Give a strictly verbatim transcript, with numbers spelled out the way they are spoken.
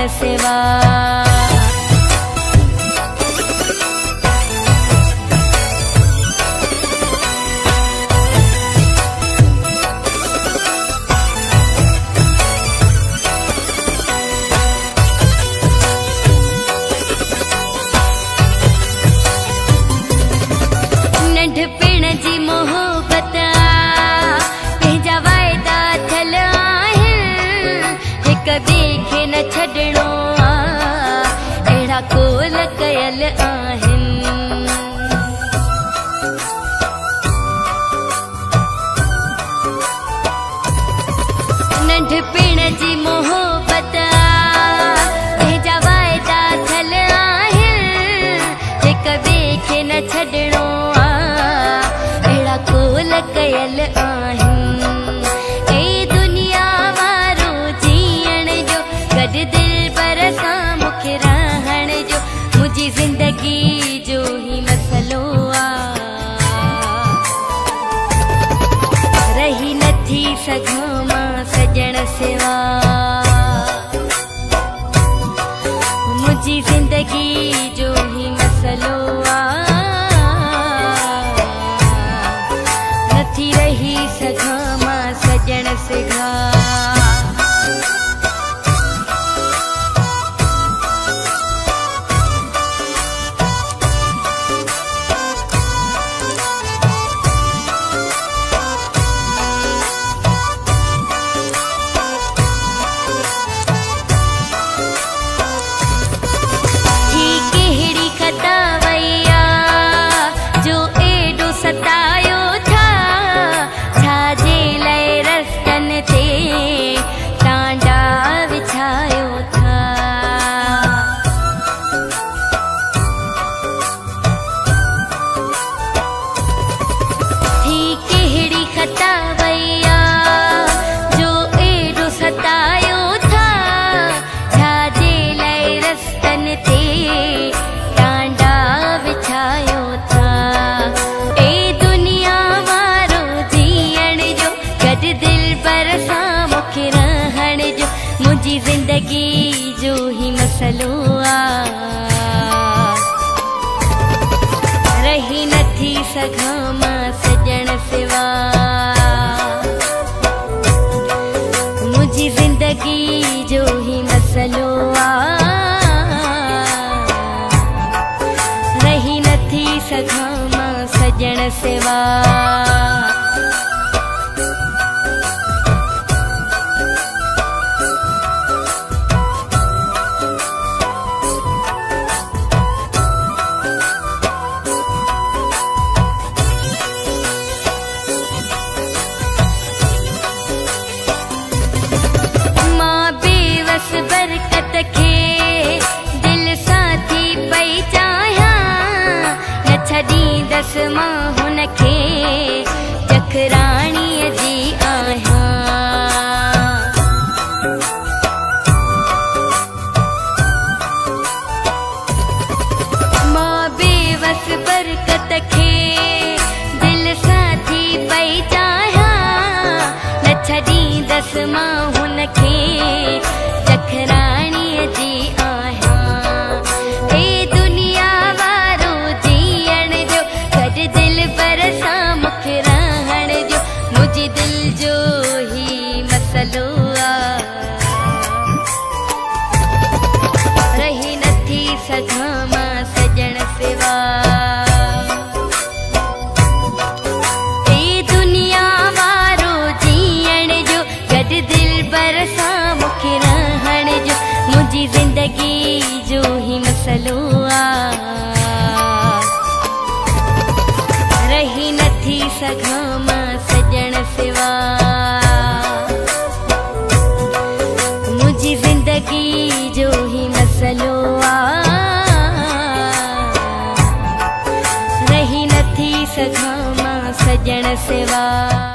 सजण सेवा। नंढपिण जी मोहब्बत पंहिंजा वाइदा थियल आहिनि, हिक ॿिए खे न छॾणो आ, अहिड़ा कोल कयल आहिनि। नंढपिण जी मोहब्बत पंहिंजा वाइदा थियल आहिनि, हिक ॿिए खे न छॾणो आ, कोल कयल आहिनि। ए दुनिया वारो जीअण जो, गॾु दिल पर सां मूंखे रहण जो, मुंहिंजी ज़िंदगी जो ही मसलो आ। रही नथी सघां मां सजण सिवा, मुंहिंजी ज़िंदगी जो ही मसलो आ। नथी रही सघां मां सजण सिवा। थी कहिड़ी खता वैया जो एॾो सतायो था, छाजे लाइ रस्तन ते टांडा विछायो था। थी कहिड़ी खता वैया जो एॾो सतायो था, छाजे लाइ रस्तन ते टांडा विछायो था। ए दुनिया वारो जीअण जो, गॾु दिल पर सां मूंखे रहण जो, मुंहिंजी ज़िंदगी जो ही मसलो आ। रही नथी सघां मां सजण सिवा, मुंहिंजी ज़िंदगी जो ही मसलो आ। रही नथी सघां मां सजण सिवा। मां बेवस बरकत खे दिल सां थी पई चाहियां, न छॾींदसि मां हुन खे जखराणीअ जी आहियां। मां बेवस बरकत खे दिल सां थी पई चाहियां, न छॾींदसि मां हुन खे जखराणीअ जी आहियां। ए दुनिया वारो जीअण जो, गॾु दिल पर सां मूंखे रहण जो, मुंहिंजी दिल जो ही मसलो आ। रही नथी सघां मां सजण सिवा, ए दुनिया वारो जीअण जो, गॾु दिल पर सां मूंखे रहण जो, मुंहिंजी ज़िंदगी जो ही मसलो आ। रही नथी सघां मां सजण सिवा, मुंहिंजी ज़िंदगी जो ही मसलो आ। रही नथी सघां मां सजण सिवा।